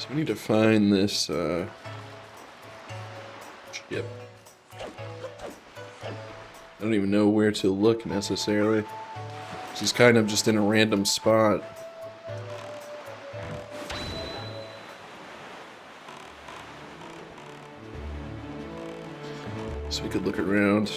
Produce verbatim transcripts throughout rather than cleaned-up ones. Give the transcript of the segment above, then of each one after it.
So we need to find this uh, ship. I don't even know where to look necessarily. She's kind of just in a random spot. So we could look around.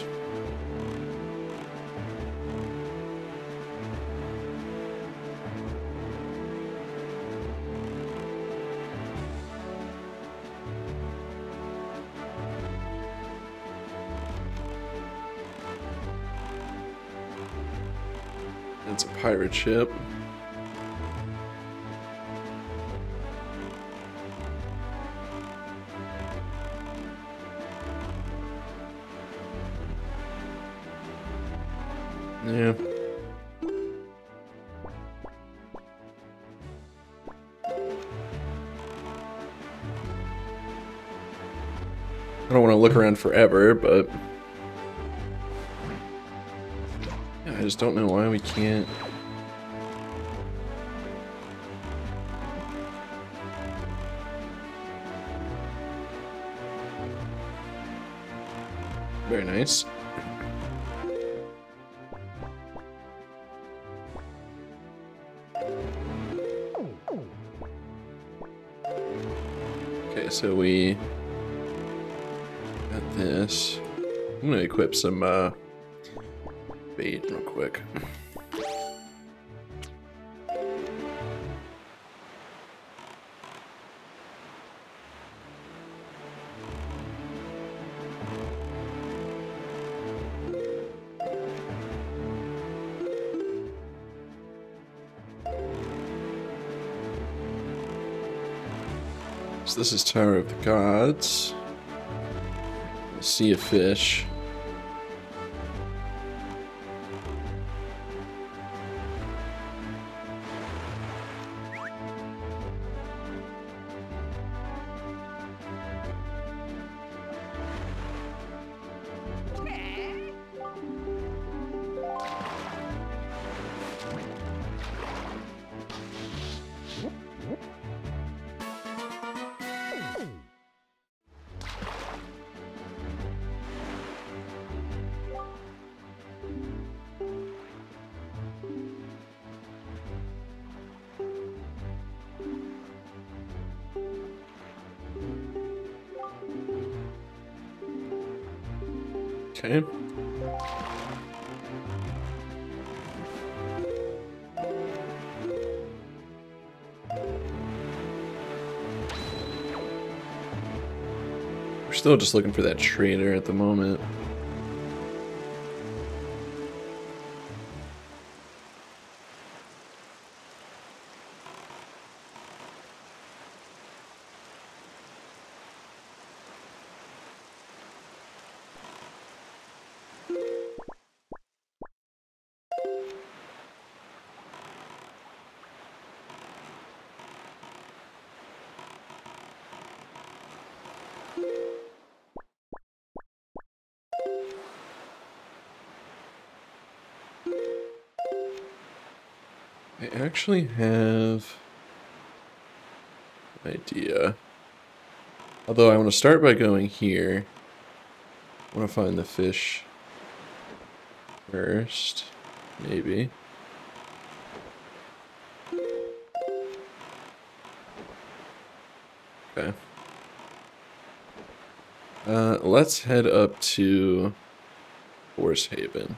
It's a pirate ship. Yeah. I don't want to look around forever, but yeah, I just don't know why we can't. Very nice. Okay, so we got this. I'm gonna equip some uh, bait real quick. So this is Tower of the Gods. Sea of Fish. Okay. We're still just looking for that trader at the moment. I actually have an idea. Although I want to start by going here. I want to find the fish first, maybe. Okay. Uh, let's head up to Horse Haven.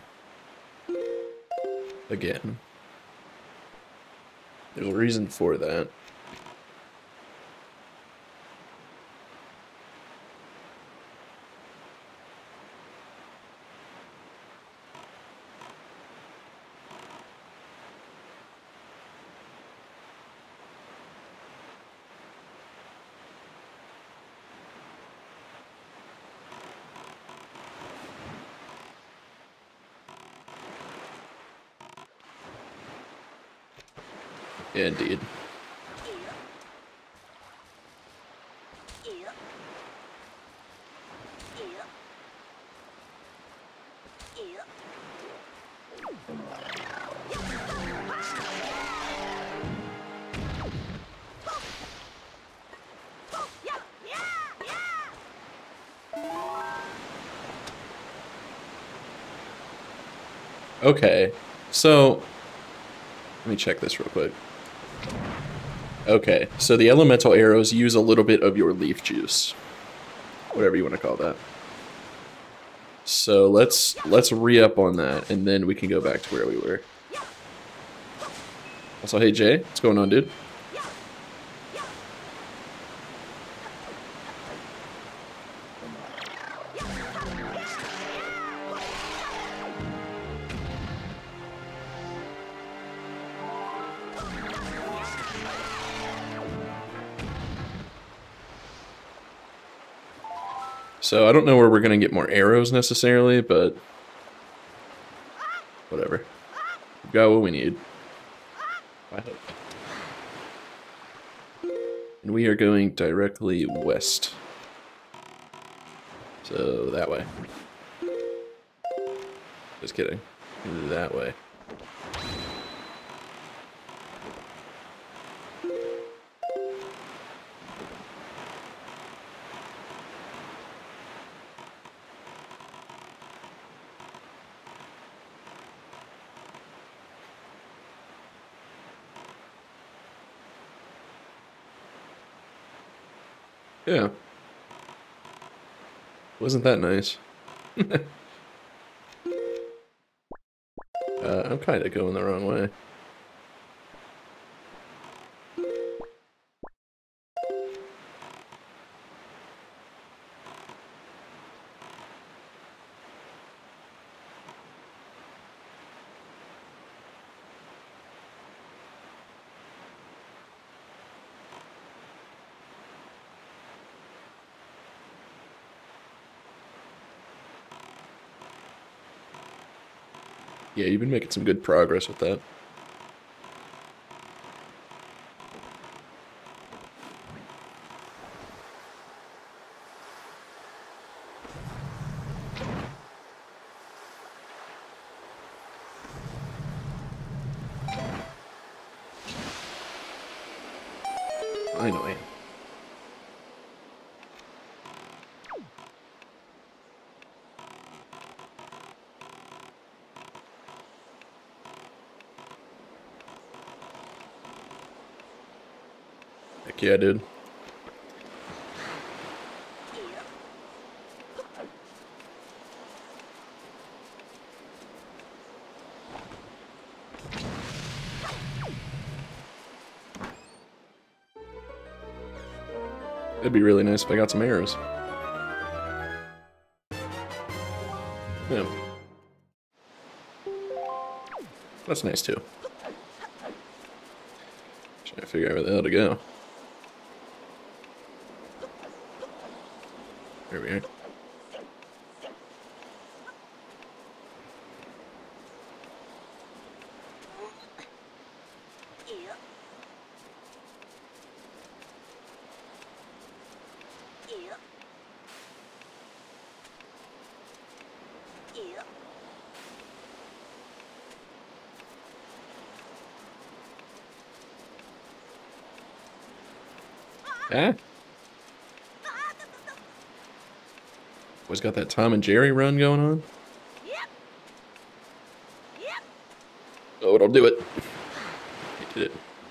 Again. There's a reason for that. Yeah, indeed. Okay, so let me check this real quick. Okay, so the elemental arrows use a little bit of your leaf juice, whatever you want to call that. So let's let's re-up on that, and then we can go back to where we were. Also, hey Jay, what's going on, dude? So I don't know where we're gonna get more arrows necessarily, but whatever. We've got what we need. I hope. And we are going directly west. So that way. Just kidding. That way. Yeah. Wasn't that nice? uh, I'm kind of going the wrong way. Yeah, you've been making some good progress with that. Finally. Heck yeah, dude. It'd be really nice if I got some arrows. Yeah. That's nice too. Trying to figure out where the hell to go. There we are. Ah. Always got that Tom and Jerry run going on. Oh, it'll do it. He did it.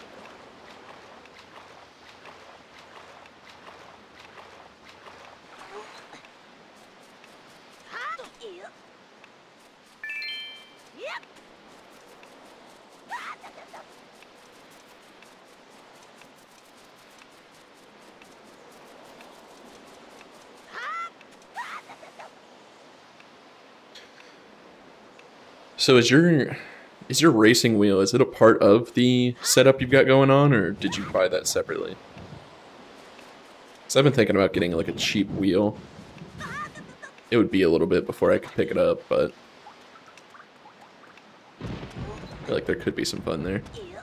So is your is your racing wheel, is it a part of the setup you've got going on, or did you buy that separately? Because I've been thinking about getting like a cheap wheel. It would be a little bit before I could pick it up, but I feel like there could be some fun there.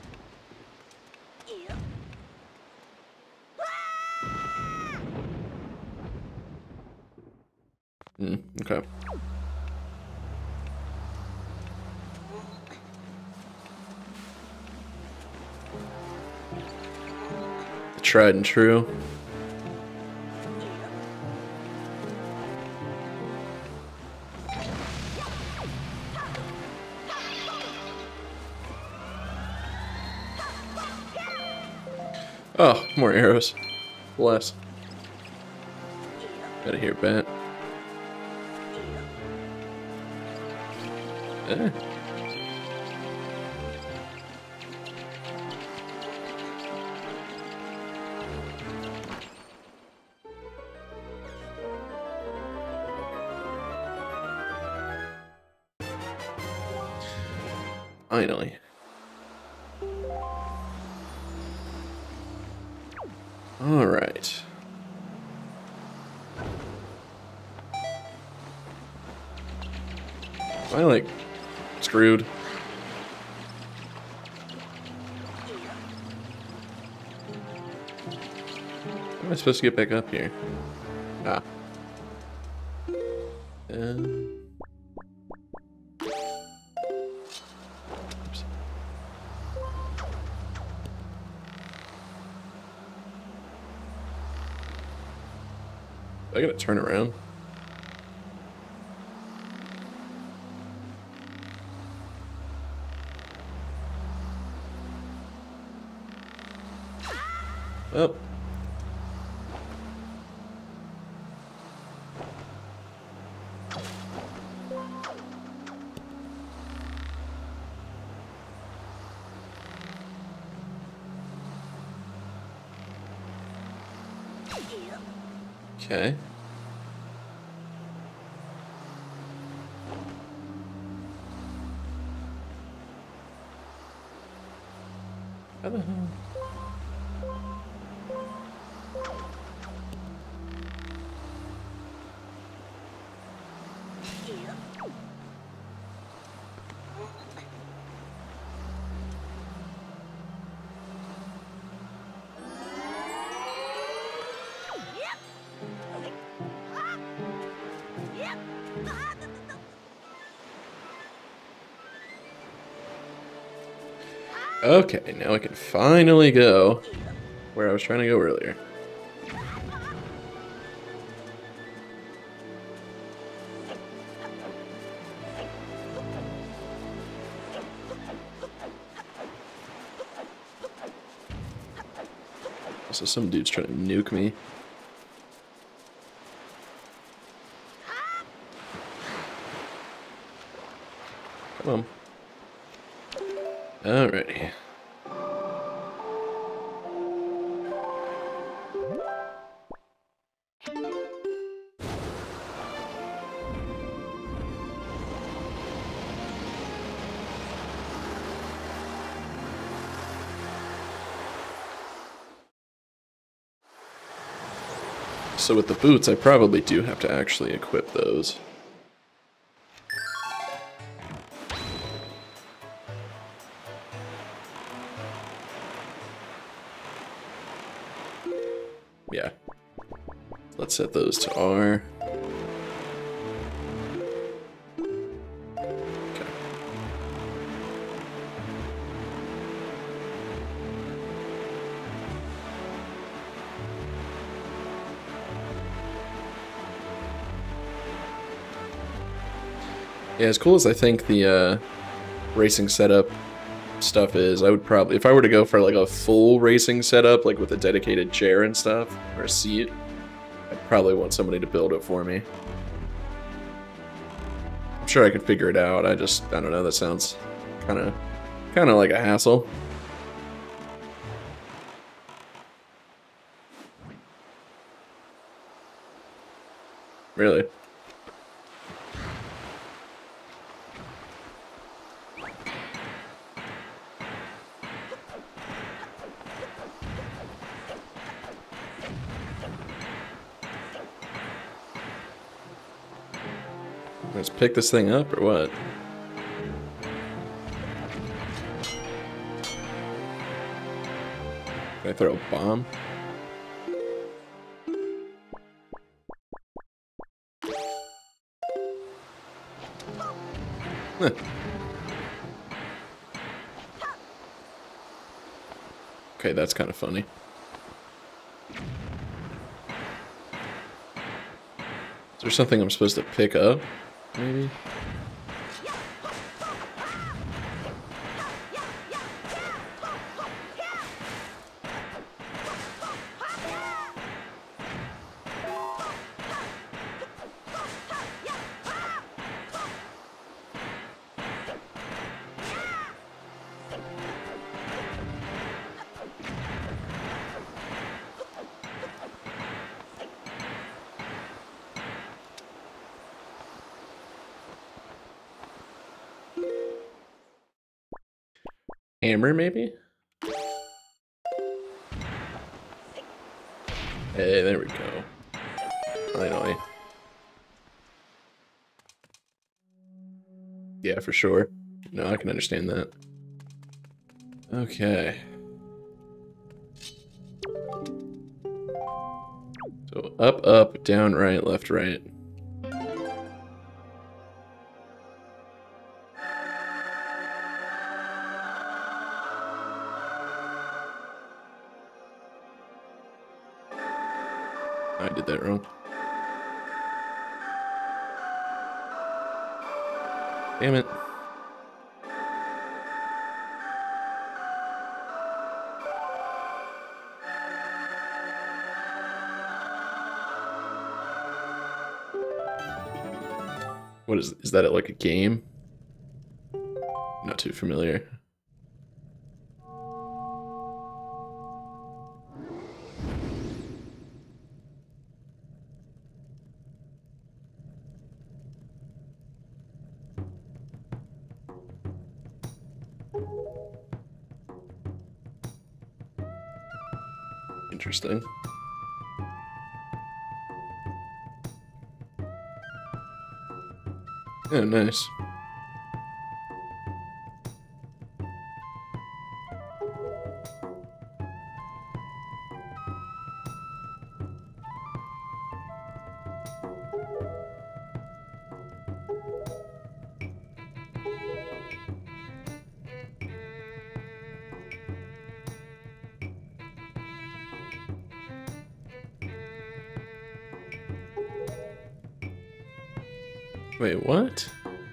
Hmm, okay. Tried and true. Oh, more arrows. Bless. Out of here, bat. Eh. Finally. All right. Am I like screwed? How am I supposed to get back up here? Ah. Um. Oops. I gotta turn around. Oh. Okay. How the hell? Okay, now I can finally go where I was trying to go earlier. So some dude's trying to nuke me. Come on. Alrighty. So with the boots, I probably do have to actually equip those. Yeah. Let's set those to R. Okay. Yeah, as cool as I think the uh, racing setup stuff is, I would probably, if I were to go for like a full racing setup, like with a dedicated chair and stuff, or a seat, I'd probably want somebody to build it for me. I'm sure I could figure it out, I just, I don't know, that sounds kind of, kind of like a hassle. Really? Let's pick this thing up, or what? Can I throw a bomb? Huh. Okay, that's kind of funny. Is there something I'm supposed to pick up? Maybe? Hammer, maybe? Hey, there we go. Finally. Yeah, for sure. No, I can understand that. Okay. So up, up, down, right, left, right. I did that wrong. Damn it. What is, is that like a game? Not too familiar. Interesting. Oh, nice. Wait, what?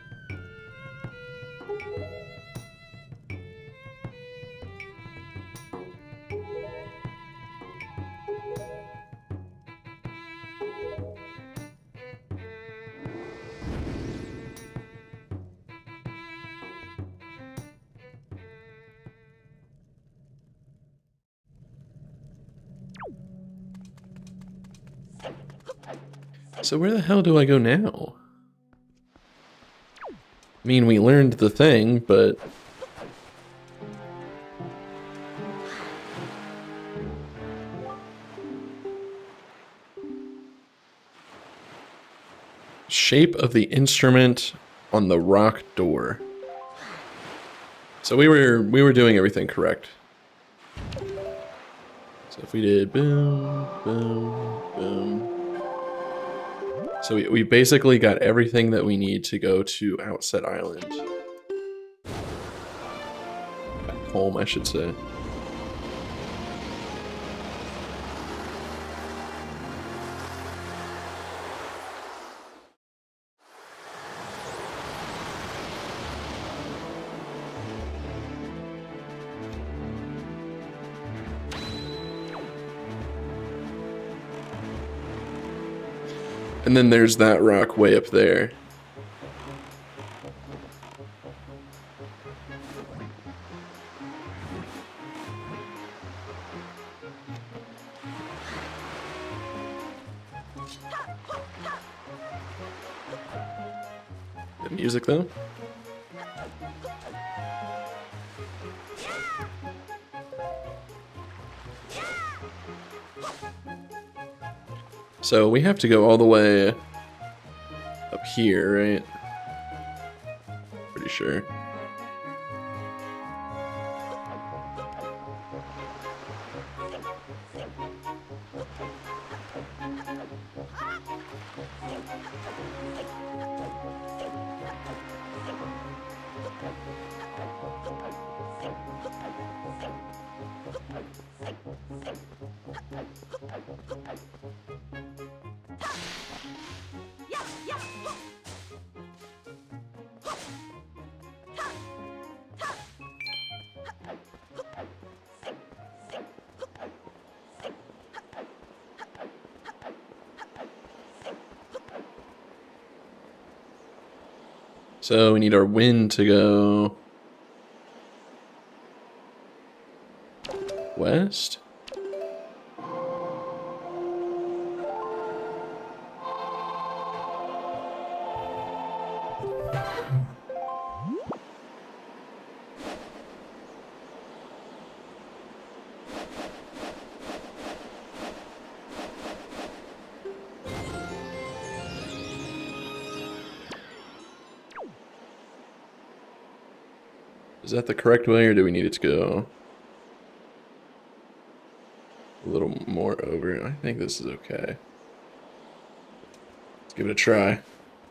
So where the hell do I go now? I mean, we learned the thing, but... Shape of the instrument on the rock door. So we were we were doing everything correct. So if we did boom, boom, boom. So we, we basically got everything that we need to go to Outset Island. Back home, I should say. And then there's that rock way up there. The music though. So we have to go all the way up here, right? Pretty sure. So we need our wind to go west. Is that the correct way, or do we need it to go a little more over? I think this is okay. Let's give it a try.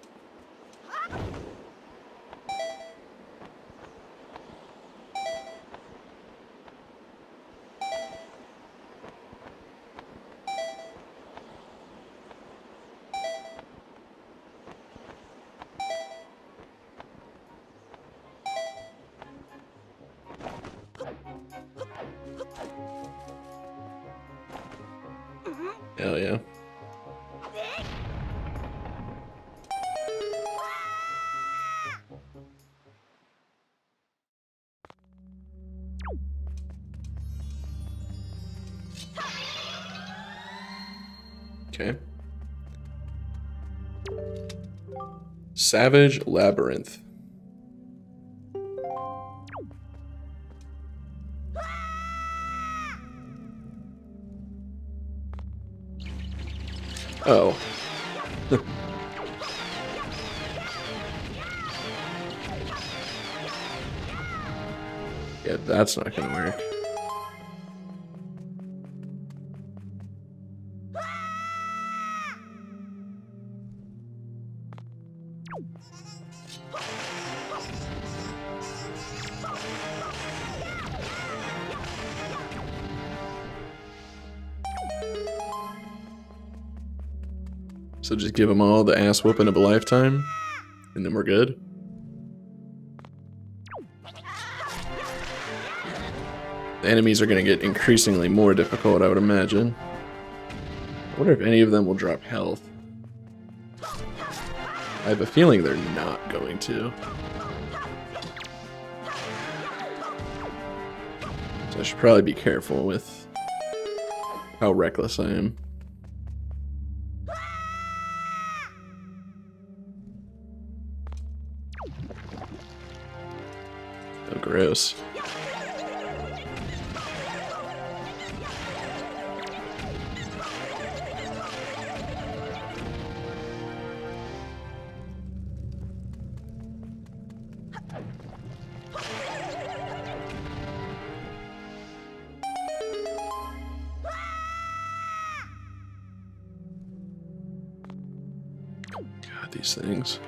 Hell yeah. Okay. Savage Labyrinth. Oh. Yeah, that's not gonna work. So just give them all the ass whooping of a lifetime, and then we're good. The enemies are going to get increasingly more difficult, I would imagine. I wonder if any of them will drop health. I have a feeling they're not going to. So I should probably be careful with how reckless I am. Oh, gross. God, these things.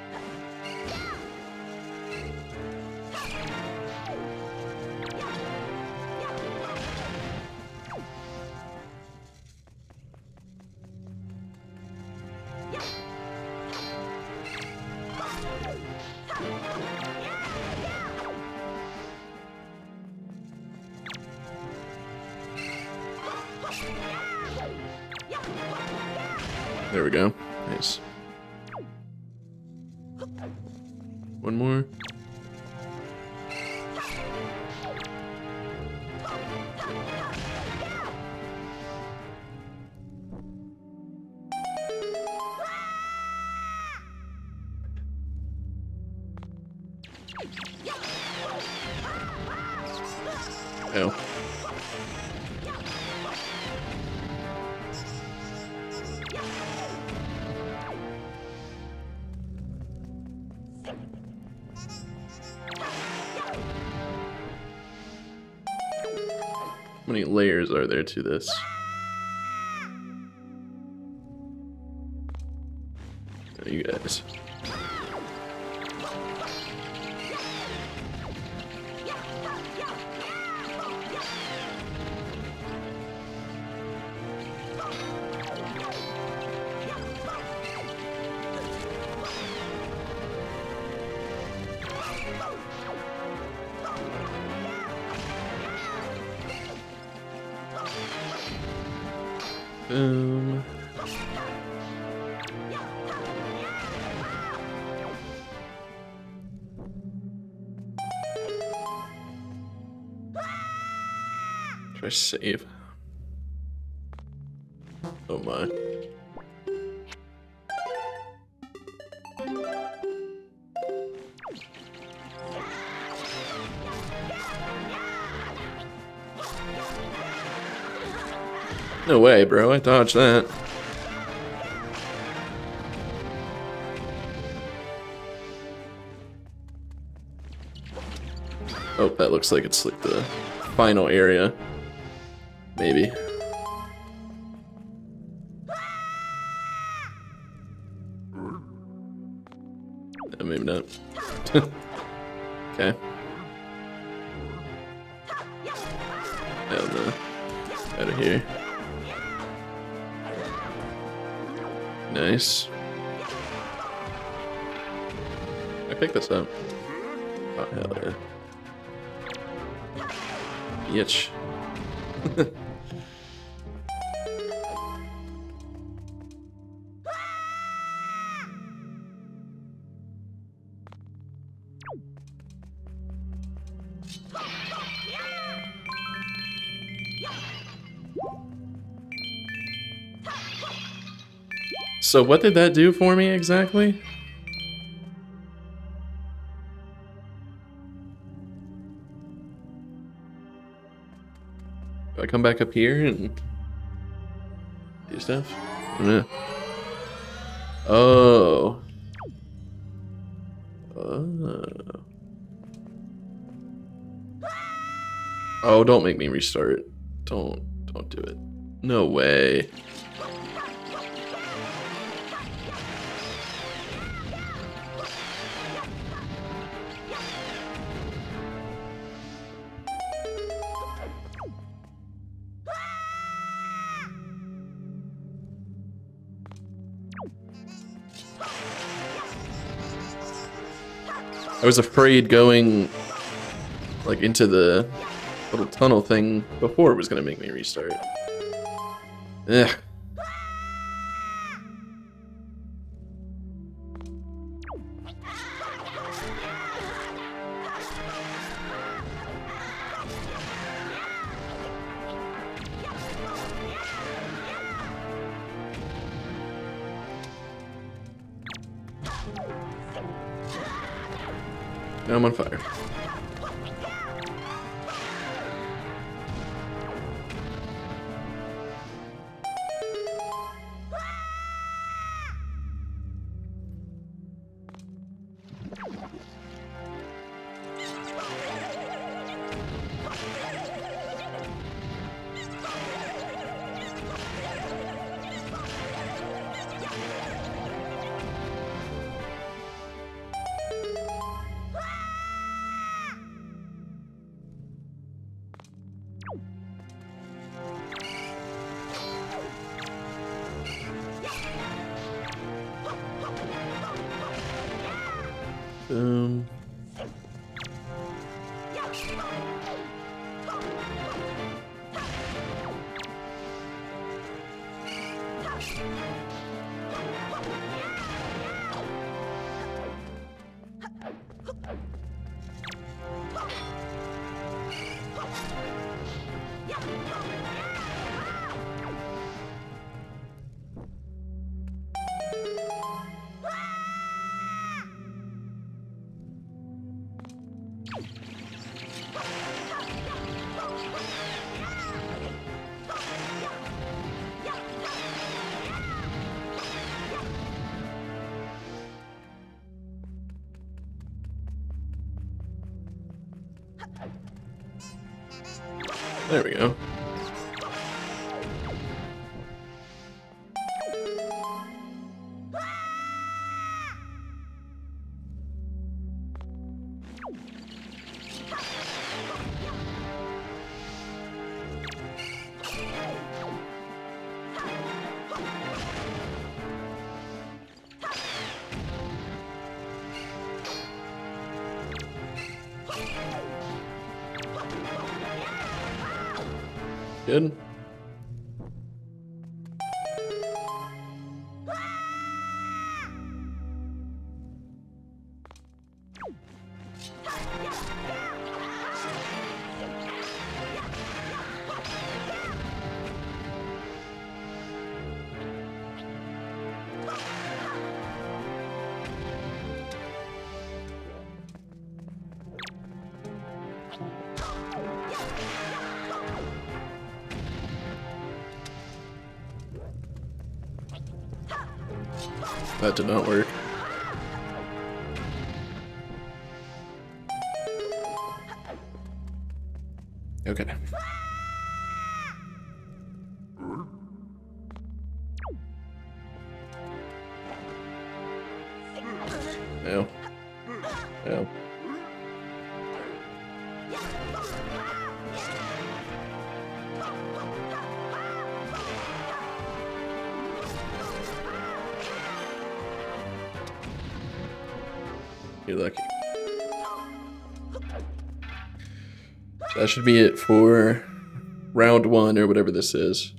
There we go. Nice. One more. Oh. How many layers are there to this? Oh, you guys. Boom. Try save. Oh my. No way, bro. I dodged that. Oh, that looks like it's like the final area. Maybe. Uh, maybe not. Okay. Hell no. Out of here. Nice. I picked this up. Oh, hell yeah. Bitch. So what did that do for me exactly? Do I come back up here and do stuff? I don't know. Oh. Oh. Oh, don't make me restart. Don't, don't do it. No way. I was afraid going like into the little tunnel thing before it was gonna make me restart. Ugh. Now I'm on fire. Um. There we go. Good. That did not work. Yeah. You're lucky. So that should be it for round one or whatever this is.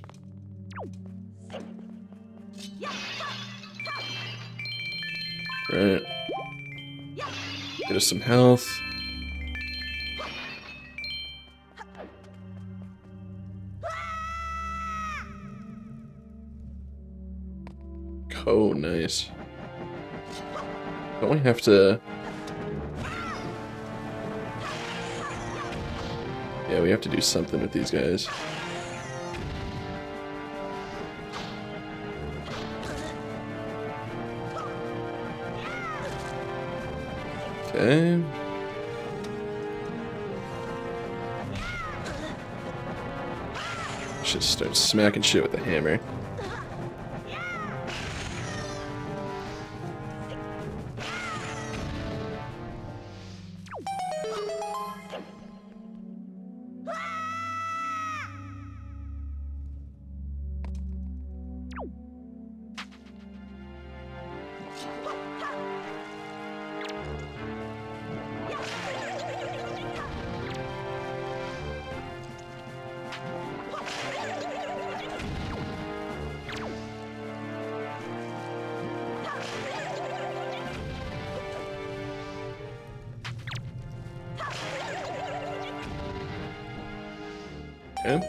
Right. Get us some health. Oh, nice. Don't we have to... Yeah, we have to do something with these guys. Okay. Should start smacking shit with the hammer. Okay.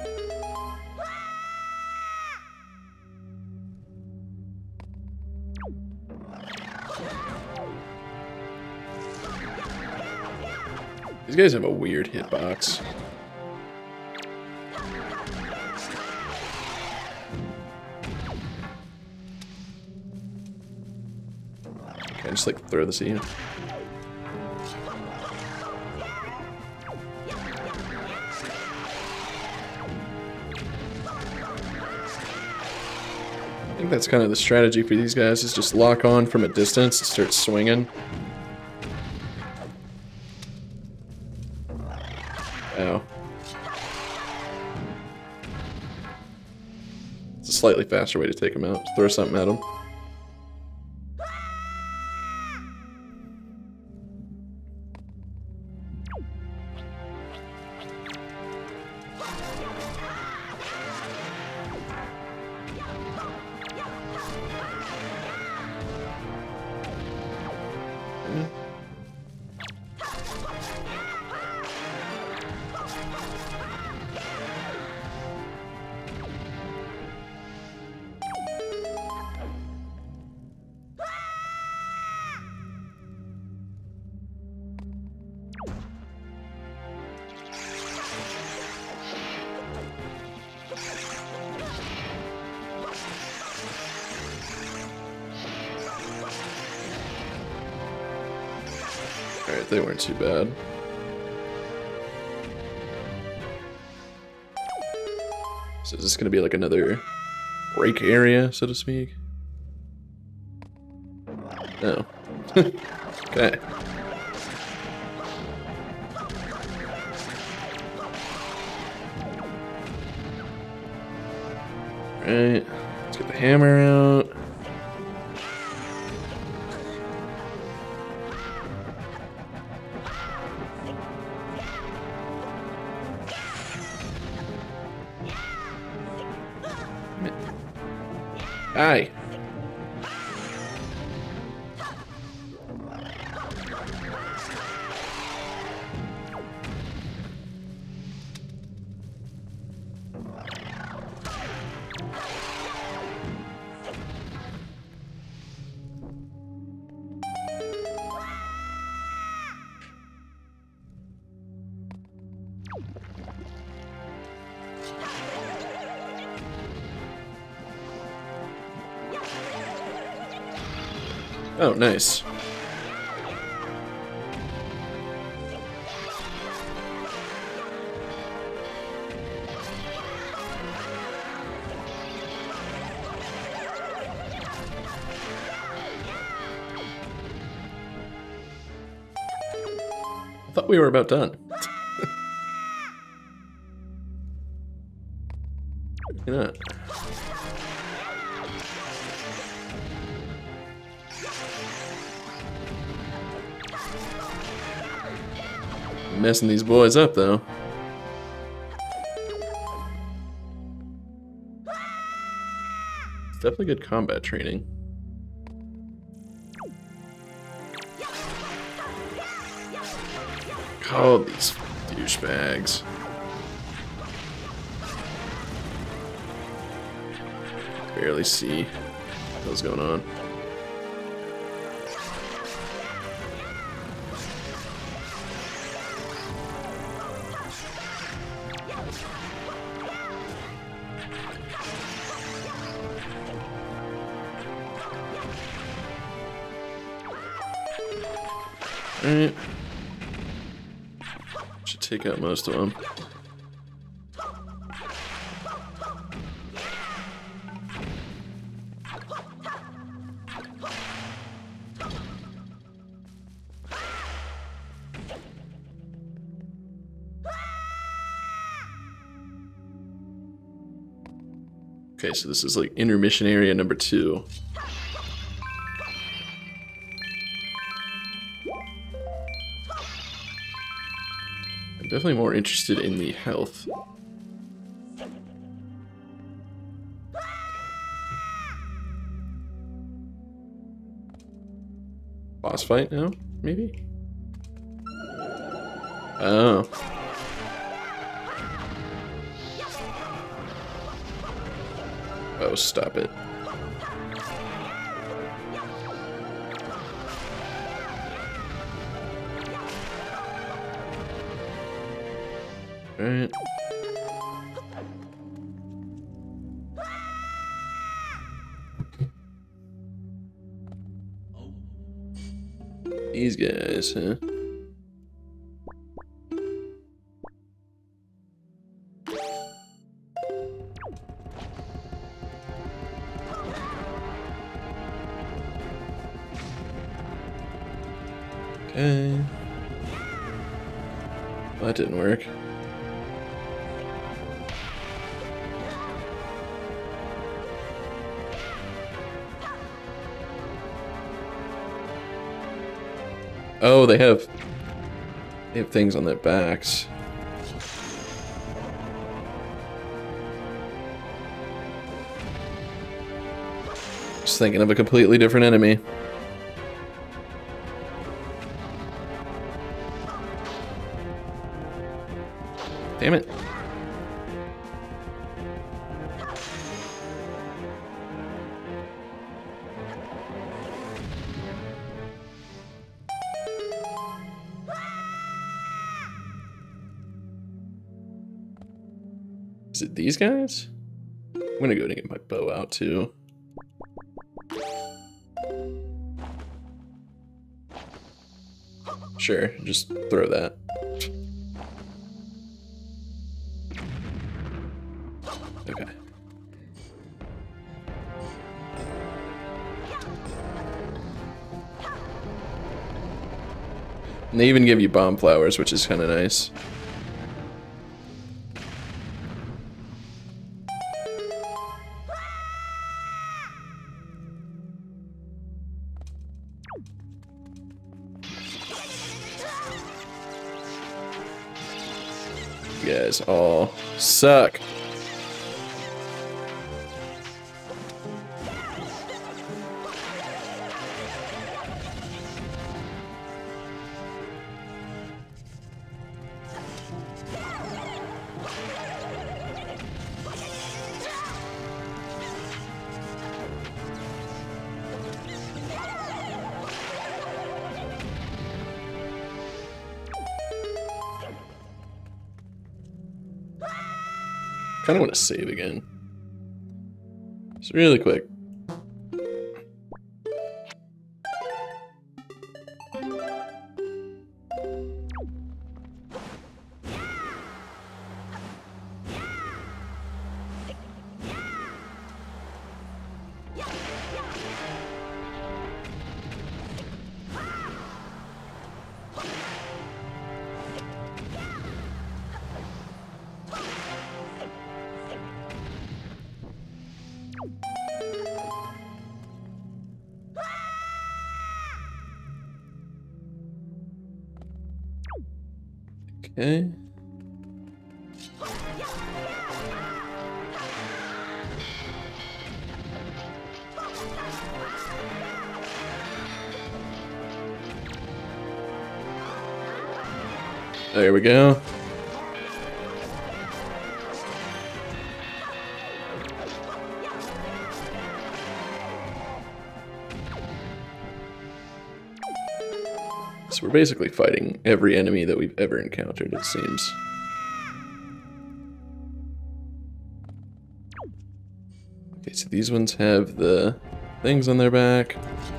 These guys have a weird hitbox. Okay, just like throw this at you. I think that's kind of the strategy for these guys, is just lock on from a distance and start swinging. Ow. It's a slightly faster way to take them out. Just throw something at them. Alright, they weren't too bad. So is this gonna be like another break area, so to speak? No. Okay. Alright, let's get the hammer out. Aye. Oh, nice. Thought we were about done. You're not. Messing these boys up, though. It's definitely good combat training. Oh, these douchebags. Barely see what's going on. Alright. Should take out most of them. Okay, so this is like intermission area number two. I'm definitely more interested in the health. Boss fight now, maybe? Oh. Oh, stop it. Alright. These guys, huh? Okay. Well, that didn't work. Oh, they have they have things on their backs. Just thinking of a completely different enemy. Damn it. Is it these guys? I'm gonna go and get my bow out too. Sure, just throw that. Okay. And they even give you bomb flowers, which is kind of nice. You guys all suck. Kind of want to save again. Just really quick. Okay. There we go. So we're basically fighting every enemy that we've ever encountered, it seems. Okay, so these ones have the things on their back.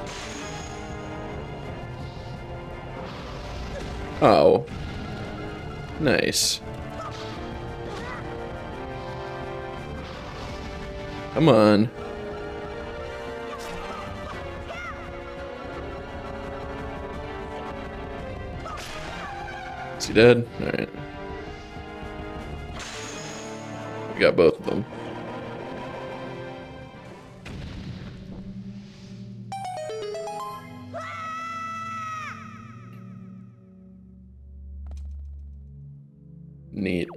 Oh. Nice. Come on. Is he dead? Alright. We got both of them. Neat.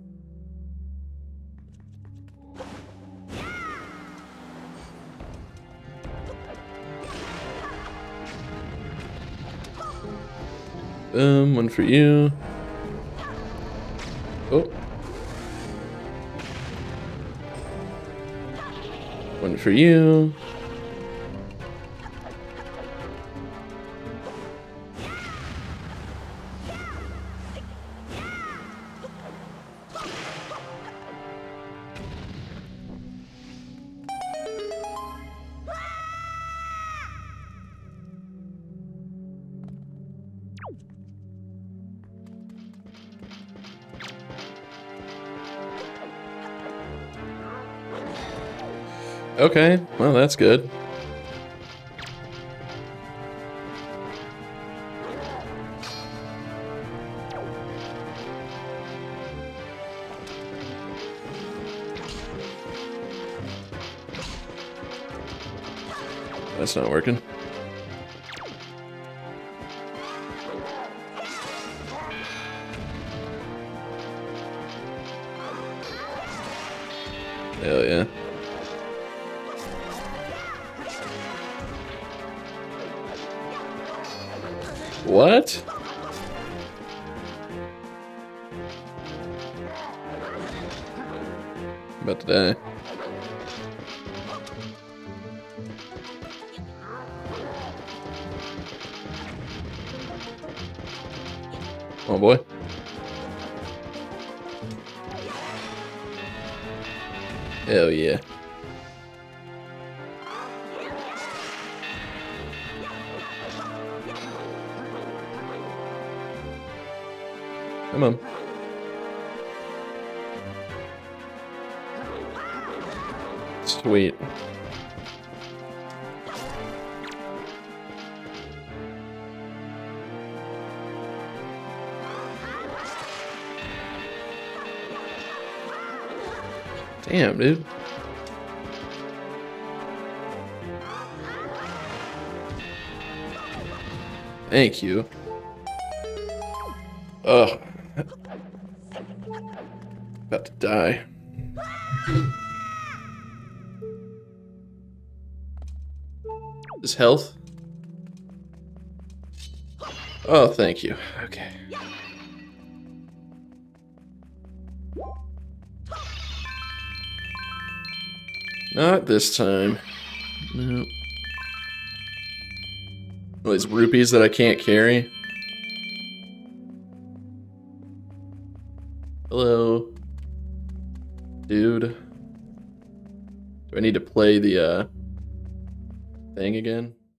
Boom, one for you. Oh. One for you. Okay, well that's good. That's not working. Hell yeah. What? I'm about to die. Oh boy. Hell yeah. Come on. Sweet. Damn, dude. Thank you. Ugh. About to die. His health? Oh, thank you. Okay. Not this time. Nope. All these rupees that I can't carry. Hello. Dude. Do I need to play the, uh, thing again?